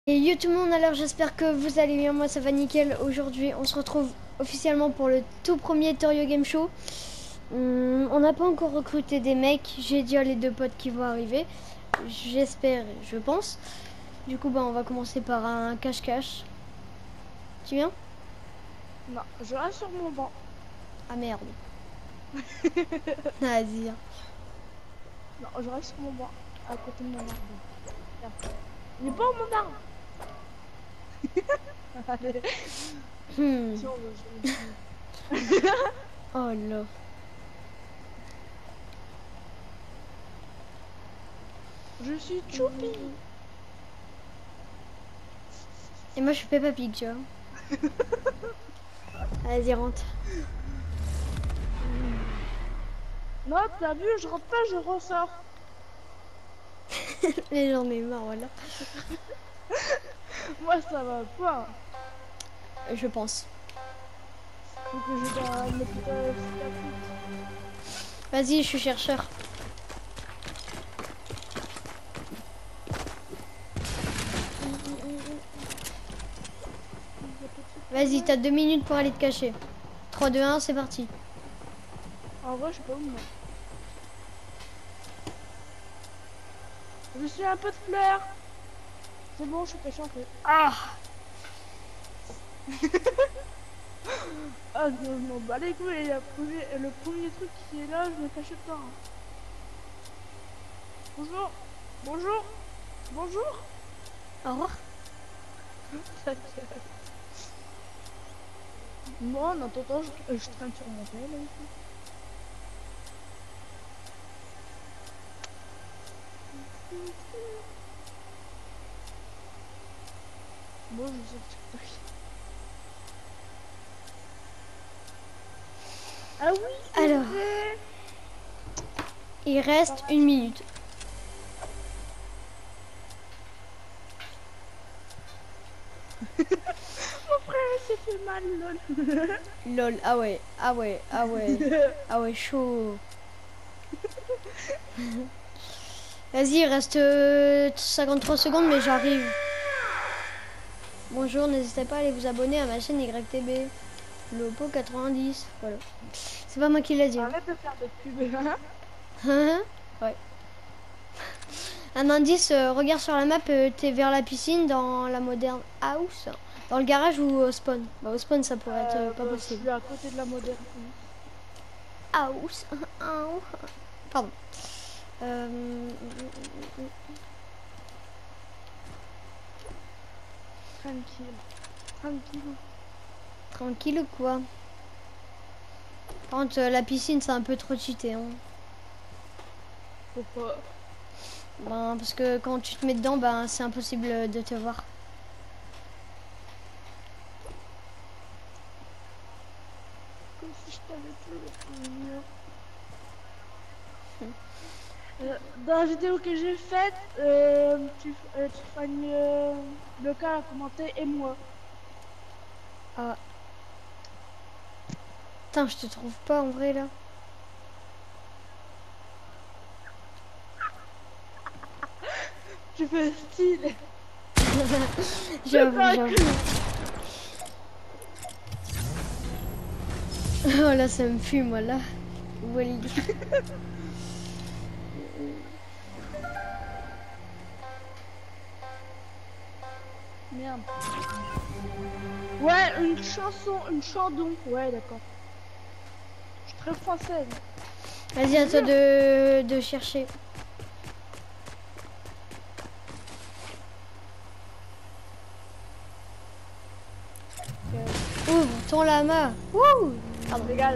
Et yo tout le monde, alors j'espère que vous allez bien, moi ça va nickel. Aujourd'hui on se retrouve officiellement pour le tout premier Torio Game Show. On n'a pas encore recruté des mecs, j'ai déjà les deux potes qui vont arriver. J'espère, je pense. Du coup on va commencer par un cache-cache. Tu viens? Non, je reste sur mon banc. Ah merde. Vas-y. Non, je reste sur mon banc, à côté de mon arbre. Tiens. Il est pas où mon arbre? Allez, si on veut, je le suis. Oh là. Je suis Choupi. Et moi je suis Peppa Pig, tu vois. Vas-y, rentre. Non, t'as vu, je rentre pas, je ressors. Mais j'en ai marre, voilà. Moi, ça va pas. Je pense. Faut que je dois me mettre Vas-y, je suis chercheur. Vas-y, t'as 2 minutes pour aller te cacher. 3, 2, 1, c'est parti. En vrai, je sais pas où me mettre. Je suis un peu de fleurs. C'est bon, je suis caché en fait. Ah! Ah, je m'en bats les couilles. Le premier truc qui est là, je me cache pas. Hein. Bonjour. Bonjour. Bonjour. Au revoir. Moi, en attendant, je traîne sur mon tel. Bon, je suis sur TikTok. Ah oui, c'est Alors, vrai. il reste 1 minute. Mon frère il s'est fait mal, lol. Lol, ah ouais, ah ouais, ah ouais, ah ouais, chaud. Vas-y, il reste 53 secondes, mais j'arrive. Bonjour, n'hésitez pas à aller vous abonner à ma chaîne YTB. Lopo 90, voilà. C'est pas moi qui l'a dit. Hein. Arrête de faire de pub. Ouais. Un indice, regarde sur la map, t'es vers la piscine dans la moderne house, dans le garage ou au spawn. Bah au spawn ça pourrait être pas Je possible. suis à côté de la moderne. House, pardon. Tranquille. Tranquille. Tranquille ou quoi? Par contre, la piscine c'est un peu trop cheaté. Hein. Pourquoi? Ben, parce que quand tu te mets dedans, ben, c'est impossible de te voir. Comme si je t'avais plus le mur. Dans la vidéo que j'ai faite, tu fagnes le cas à commenter et moi. Ah. Putain, je te trouve pas en vrai là. Tu fais style. J'avoue. Oh là, ça me fume, moi là. Voilà. Merde. Ouais, une chanson, une chandon. Ouais, d'accord. Je suis très française. Vas-y, à toi de chercher. Ouvre ton lama. Wouh! Pardon. Dégage.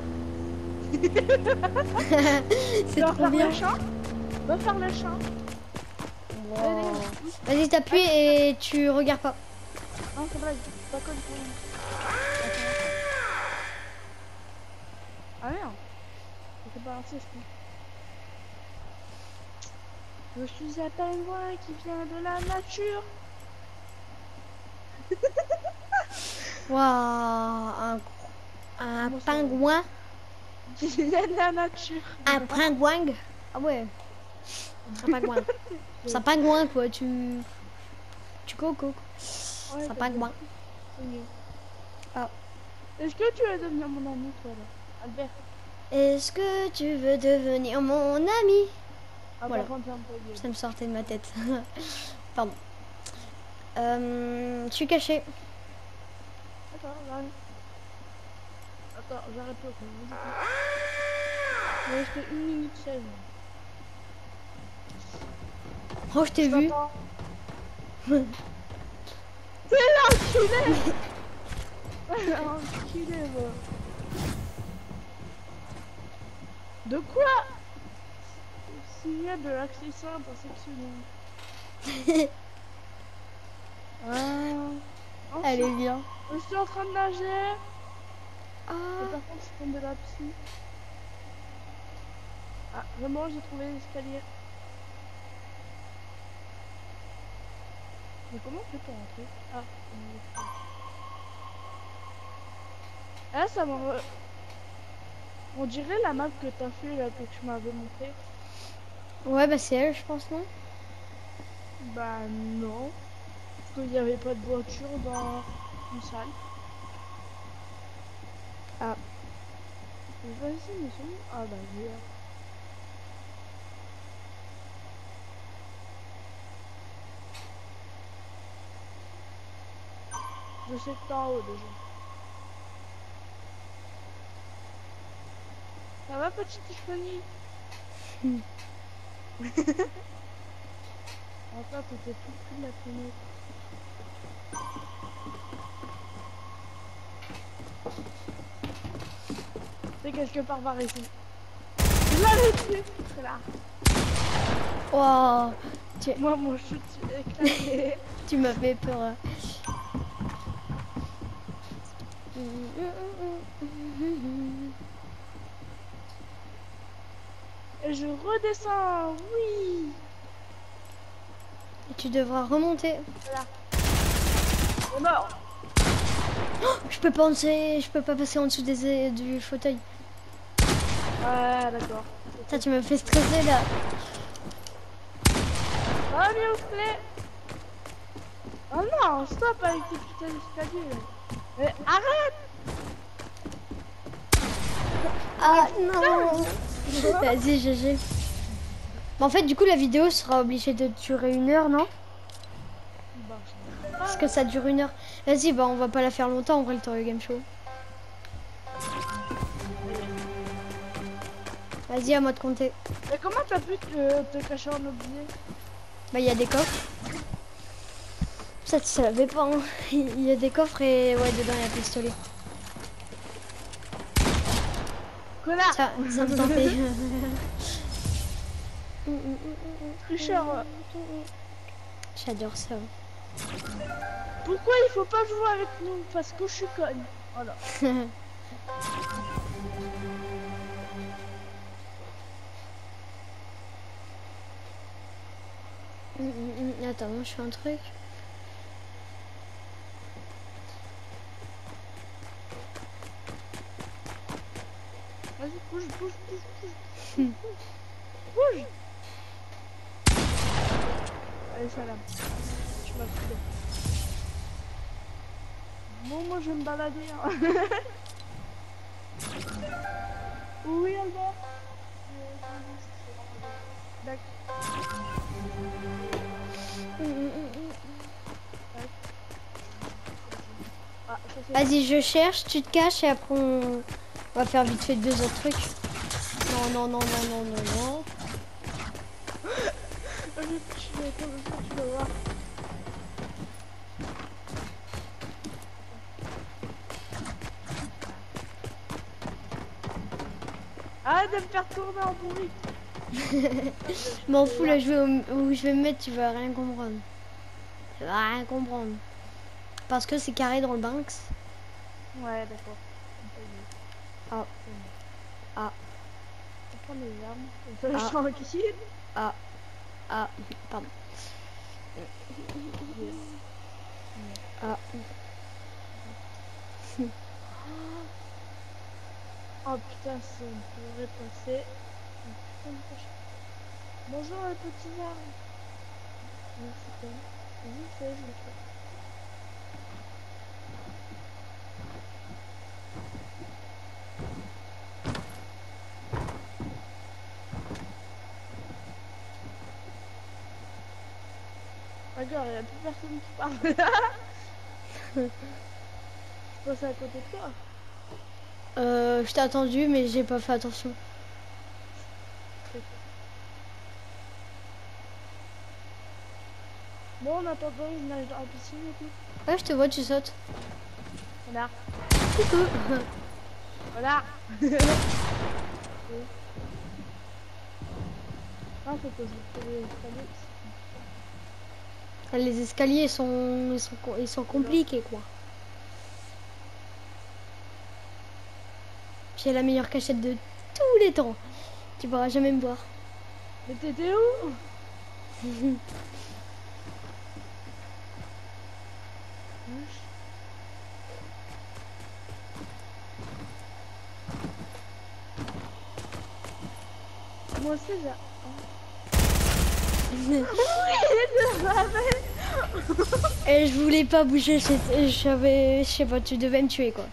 C'est trop bien. Va faire le chant. Wow. Vas-y, t'appuies et tu regardes pas. Non, c'est vrai, pas comme ça. Ah merde. C'est balancé, je pense. Je suis un pingouin qui vient de la nature. Waouh! Un pingouin. Qui vient de la nature. Un pingouin. Ah ouais. Un pingouin. C'est un pingouin quoi, tu... Tu coco. Ouais, Sympa que moi. c'est mieux. Ah. Est-ce que tu veux devenir mon ami, toi, là? Albert? Est-ce que tu veux devenir mon ami? Ah, Voilà. par contre, ferme ta gueule. Ça me sortait de ma tête. Pardon. Je suis cachée. Attends, j'arrive. Attends, j'arrête pas. Il reste 1 minute 16. Oh, je t'ai vu. C'est l'enculé. Enculé, moi. De quoi? Signal de l'accès simple intersectionnel. Elle est bien. Je suis en train de nager. Ah. Et par contre, je suis tombé dans la piscine. Ah, vraiment, j'ai trouvé l'escalier. Mais comment on fait pour rentrer? Ah, ah ça m'a... On dirait la map que t'as fait là, que tu m'avais montré. Ouais, bah c'est elle, je pense, non? Bah non. Parce qu'il n'y avait pas de voiture dans une salle. Ah. Vas-y, mais c'est où? Ah bah oui. Je sais que t'es en haut déjà. Ça va, petite Tiffany? Attends, t'étais tout près de la fenêtre. C'est quelque part par ici. Je l'avais tué, c'est là. Wow. Moi, mon chute est éclaté. Tu m'as fait peur. Et je redescends, oui. Et tu devras remonter. Voilà. On est mort. Oh, je peux pas passer en dessous du fauteuil. Ouais, d'accord. Ça, tu m'as fait stresser là. Ah, musclé. Oh non, stop avec tes putains d'escaliers. Mais arrête. Ah non. Vas-y, GG. En fait, du coup, la vidéo sera obligée de durer 1 heure, non? Bah, Parce que ça dure 1 heure. Vas-y, bah on va pas la faire longtemps, on va le Torio Game Show. Vas-y, à moi de compter. mais comment t'as pu te cacher en objet? Bah, il y a des coffres. Ça, tu savais pas, hein. Il y a des coffres et ouais, dedans, il y a un pistolet. Connard. Ça me tentait. Tricheur. J'adore ça. Pourquoi il faut pas jouer avec nous? Parce que je suis conne. Voilà. Attends, je fais un truc. Vas-y, bouge. Bouge. Allez, salam. Tu m'as saoulé. Bon, moi je vais me balader. Hein. Oui, Albert. D'accord. Ah, Vas-y, je cherche, tu te caches et après on va faire vite fait 2 autres trucs. Non. Tu vas voir. Arrête de me faire tourner en bourrique. M'en fous, là, où je vais me mettre, tu vas rien comprendre. Tu vas rien comprendre. Parce que c'est carré dans le Banks. Ouais, d'accord. Ah. Ah. On prend les armes. On fait tranquille. Ah. Pardon. Ah. Oh putain, si on pourrait passer. Bonjour les petits arbres. Je sais, je sais. D'accord, il n'y a plus personne qui parle. Je passe à côté de toi. Je t'ai attendu, mais j'ai pas fait attention. Bon, en attendant, je nage dans la piscine et tout. Ouais, je te vois, tu sautes. Voilà. Coucou. Voilà. Non, faut que je trouve les escaliers. Les escaliers ils sont compliqués, quoi. J'ai la meilleure cachette de tous les temps. Tu pourras jamais me voir. Mais t'étais où? Moi aussi, j'ai... Et je voulais pas bouger, je sais pas, tu devais me tuer, quoi.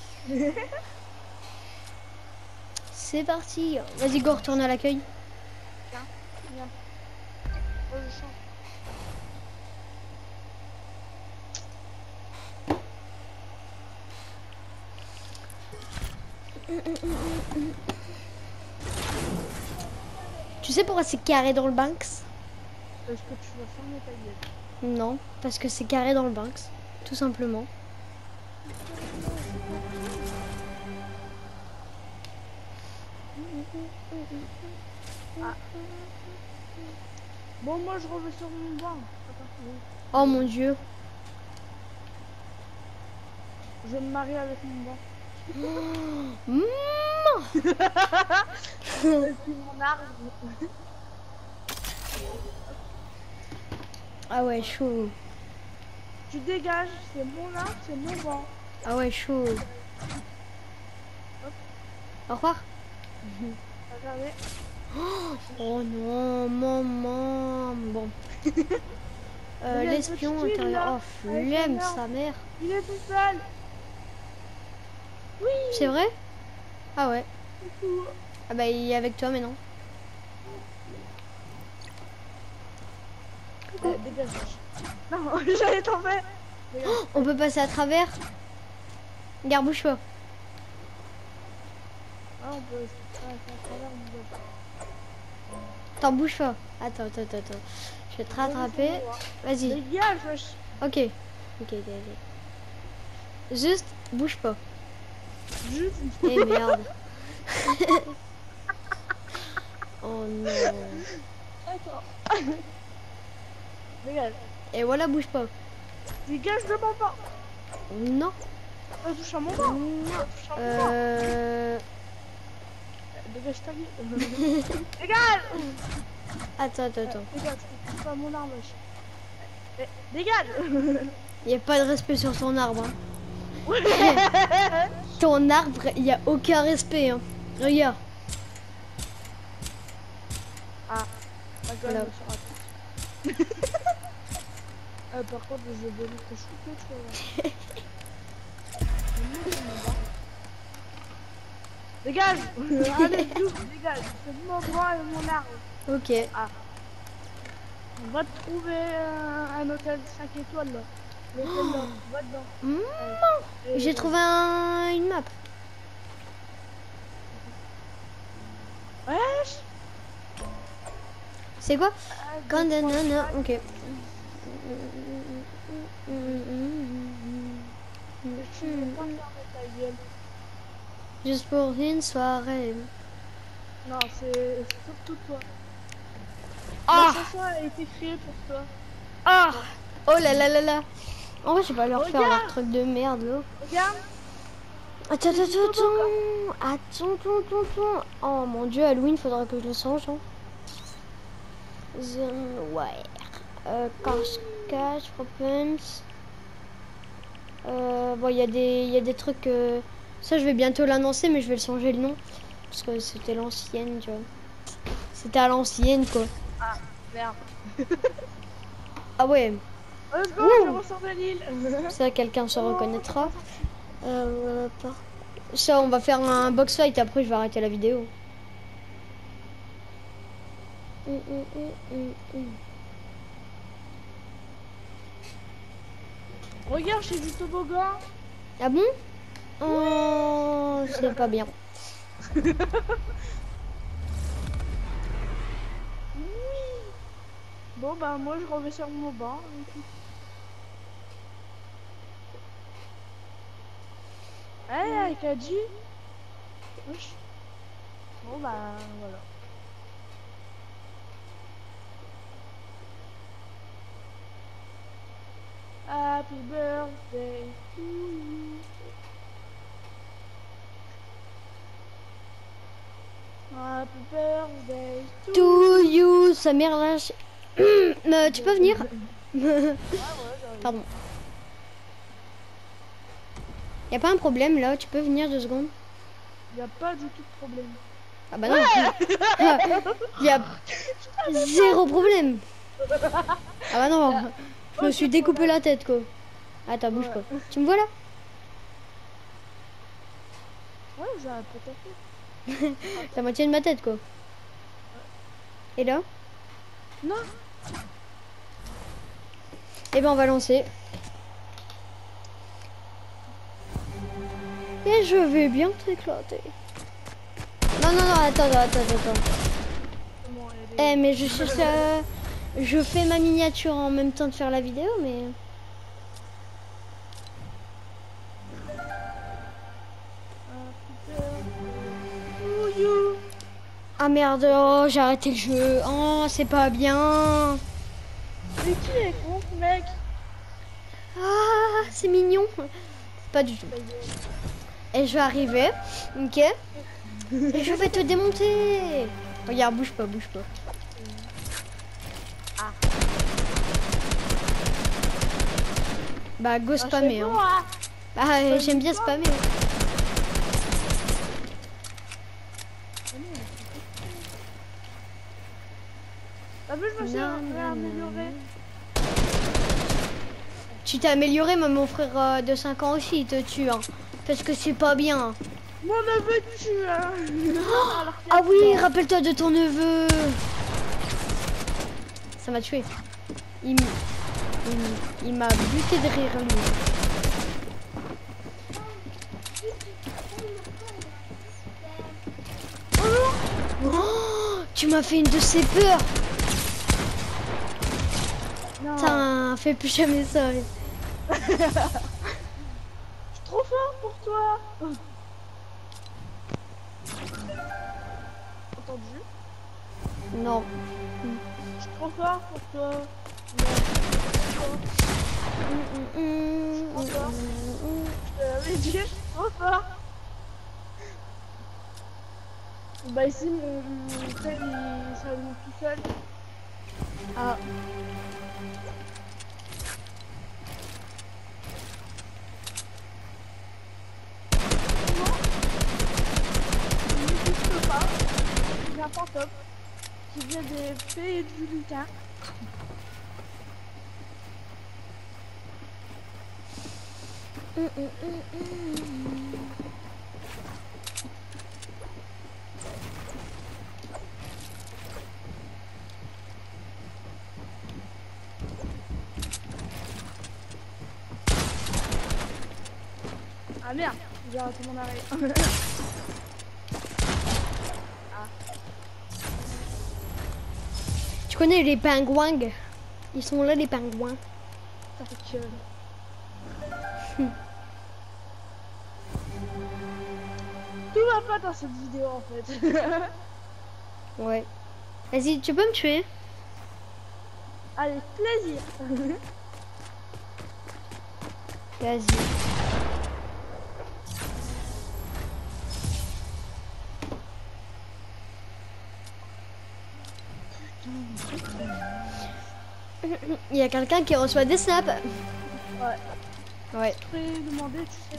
C'est parti. Vas-y, go, retourne à l'accueil. Tiens, viens. Oh, je chante. Tu sais pourquoi c'est carré dans le Banks? Est-ce que tu vas fermer ta gueule? Non, parce que c'est carré dans le Banks, tout simplement. Ah. Bon, moi je reviens sur mon banc. Attends, Oh mon dieu. je vais me marier avec mon banc. Et puis mon arbre. Ah ouais, chaud. Tu dégages, c'est mon arbre, c'est mon banc. Ah ouais, chaud. Au revoir. Regardez. Oh non, maman. Bon. L'espion petite île, intérieur. là, Oh, avec flemme, la mer. sa mère. Il est tout seul. Oui. C'est vrai? Ah ouais. Coucou. Ah bah il est avec toi maintenant. Dégage. Non, j'allais tomber. Oh, on peut passer à travers. Regarde, bouge pas. Ah, on peut faire à travers mon banc. Attends, bouge pas. Attends. Je vais te rattraper. Vas-y. Dégage, wesh. Ok. Ok. Juste, bouge pas. Juste. Eh merde. Oh non. Attends. Dégage. Et voilà, bouge pas. Dégage de mon banc. Non. Ça touche à mon banc. Non. Ça touche à mon banc. Dégage ta vie. Dégage. Attends. Dégage, c'est pas mon arme, wesh. Dégage. Il n'y a pas de respect sur ton arbre. Hein. Ton arbre, il n'y a aucun respect. Hein. Regarde. Ah, Voilà. Par contre, je vais venir te shooter, tu vois. Dégage. Allez, dégage. C'est mon droit et mon arbre. Ok. Ah. On va te trouver un hôtel 5 étoiles là. L'hôtel là, va dedans. J'ai trouvé une map. Wesh. C'est quoi? Quand non, ok. Tu veux pas fermer ta gueule. Juste pour une soirée. Non, c'est surtout toi. Ah! La chanson a été créée pour toi. Ah! Oh là là là là! En vrai, je vais pas leur faire Regarde! leur truc de merde là. Regarde. Attends. Attends. Oh mon dieu, Halloween, faudra que je le change. Hein. Zoneware. Cache, Propens. Bon, il y a des trucs. Ça, je vais bientôt l'annoncer, mais je vais le changer le nom. Parce que c'était l'ancienne, tu vois. C'était à l'ancienne, quoi. Ah, merde. Ah ouais. Let's go, je ressors de l'île. Ça, quelqu'un se reconnaîtra. Voilà, ça, on va faire un box fight. Après, je vais arrêter la vidéo. Regarde, j'ai du toboggan. Ah bon? Oh, c'est pas bien. Oui. Bon, bah, moi, je reviens sur mon banc. Hey, Kaji. Wesh. Bon, bah, voilà. Happy birthday to you. Happy birthday To you, sa mère lâche. Tu peux venir? Pardon. Y a pas un problème là? Tu peux venir 2 secondes? Y a pas du tout de problème. Ah bah non. Y a 0 problème. Ah bah non. Je me suis découpé la tête quoi. Attends, bouge pas. Tu me vois là? Ouais, j'ai un peu tapé. La moitié de ma tête quoi. Et là? Non. Et ben on va lancer. Et je vais bien t'éclater. Non, non, non, attends. Eh, mais je cherche je fais ma miniature en même temps de faire la vidéo, mais... Ah merde, oh, j'ai arrêté le jeu. Oh, c'est pas bien. Mais qui est con, ce mec? Ah, c'est mignon. Pas du tout. Et je vais arriver, ok. Et je vais te démonter. Regarde, bouge pas. Ah. Bah, go spammer. Bon, Hein. hein. Bah, j'aime bien spammer. T'as vu, je me suis amélioré. Tu t'es amélioré, mais mon frère de 5 ans aussi, il te tue. Hein, parce que c'est pas bien. Mon neveu tue, hein. Ah oui, rappelle-toi de ton neveu. Ça m'a tué. Il m'a buté de rire, lui. Oh, tu m'as fait une de ces peurs. Putain, fais plus jamais ça. Je suis trop fort pour toi. Entendu? Non. Je suis trop fort pour toi. Je te l'avais dit, je suis trop fort. Bah ici, mon tel, il s'allume tout seul. Ah. Il y a un fantôme qui vient des fées du lutin. Ah merde, j'ai arrêté mon arrêt. Tu connais les pingouins? Ils sont là, les pingouins. Ta gueule. Tout va pas dans cette vidéo en fait. Ouais. Vas-y, tu peux me tuer? Allez, plaisir. Vas-y. Il y a quelqu'un qui reçoit des snaps. Ouais. Ouais. Je peux demander, tu sais.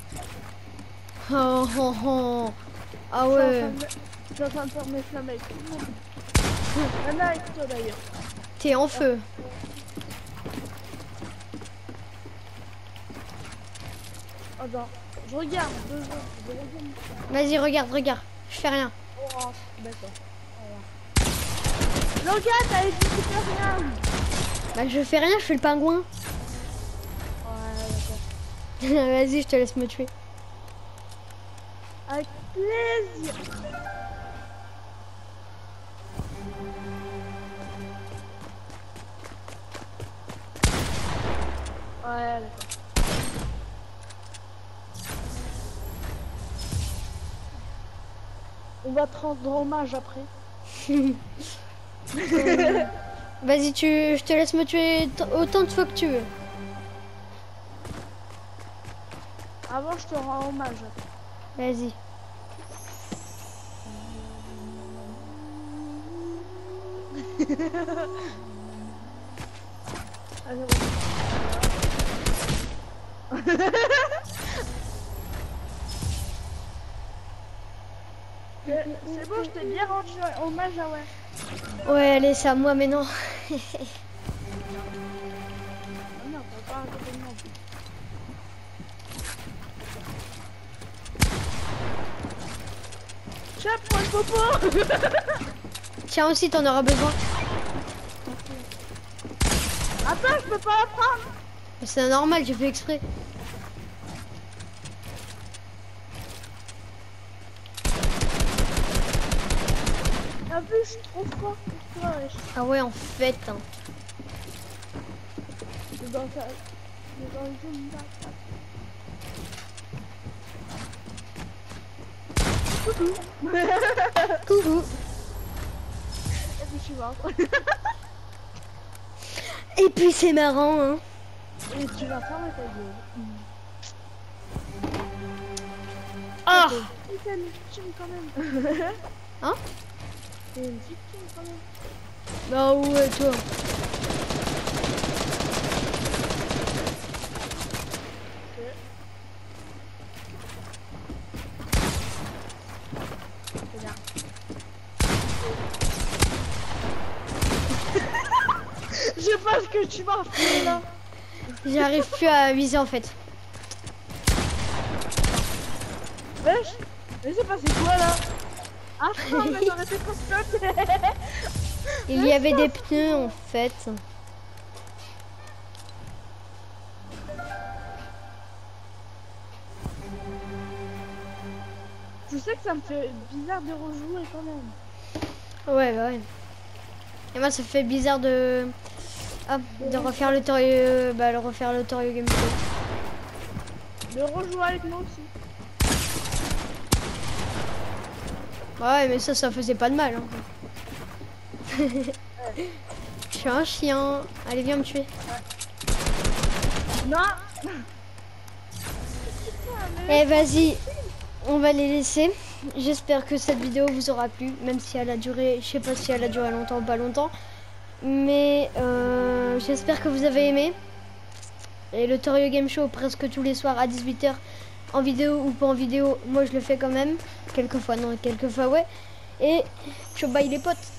Oh, oh, oh. Ah ouais. Je suis en train de faire mes flammes avec tout le monde. Anna avec toi d'ailleurs. T'es en feu. Attends, je regarde, 2 secondes, je regarde. Vas-y, regarde. Je fais rien. Oh, d'accord. Voilà. Regarde, t'as dit que tu fais rien. Bah, je fais rien, je fais le pingouin. Ouais, d'accord. Vas-y, je te laisse me tuer. Avec plaisir. Ouais, d'accord. On va te rendre hommage après. Vas-y, je te laisse me tuer autant de fois que tu veux. Avant, je te rends hommage. Vas-y. Allez, c'est bon, je t'ai bien rendu hommage, ah ouais. Ouais, allez, c'est à moi maintenant. Ah non, t'as pas raconté de moi. Tiens, prends le popo. Tiens aussi, t'en auras besoin. Attends, je peux pas la prendre. C'est normal, j'ai fait exprès. T'as vu, je suis trop fort pour toi, wesh. Ah ouais, en fait. Hein. C'est dans ça. C'est dans le jeu de bataille. Coucou. Et puis je suis morte. Et puis c'est marrant, hein. Et tu vas fermer ta gueule. Ah, T'es une victime quand même. hein? T'es une victime quand même. Bah ouais, toi. C'est bien. Je sais pas ce que tu m'as fait là. J'arrive plus à viser en fait. Wesh, mais c'est passé quoi là? Ah non, mais j'aurais été trop choquée. Il y avait des pneus en fait. Tu sais que ça me fait bizarre de rejouer quand même. Ouais, bah ouais. Et moi, ça fait bizarre de... Ah, de refaire le Torio... Bah, le refaire le Torio Game Show. De rejouer avec moi aussi. Ouais, mais ça faisait pas de mal. Hein. Je suis un chien. Allez, viens me tuer. Non. Eh, vas-y. On va les laisser. J'espère que cette vidéo vous aura plu. Même si elle a duré... Je sais pas si elle a duré longtemps ou pas longtemps. Mais j'espère que vous avez aimé. Et le Torio Game Show presque tous les soirs à 18 h. En vidéo ou pas en vidéo, moi je le fais quand même. Quelquefois non, quelquefois ouais. Et ciao bye les potes.